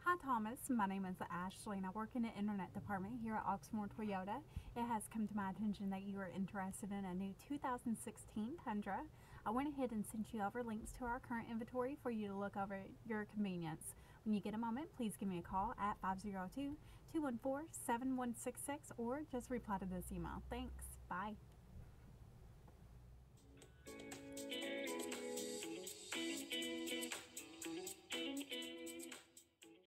Hi Thomas, my name is Ashley and I work in the internet department here at Oxmoor Toyota. It has come to my attention that you are interested in a new 2016 Tundra. I went ahead and sent you over links to our current inventory for you to look over at your convenience. When you get a moment, please give me a call at 502-214-7166 or just reply to this email. Thanks. Bye.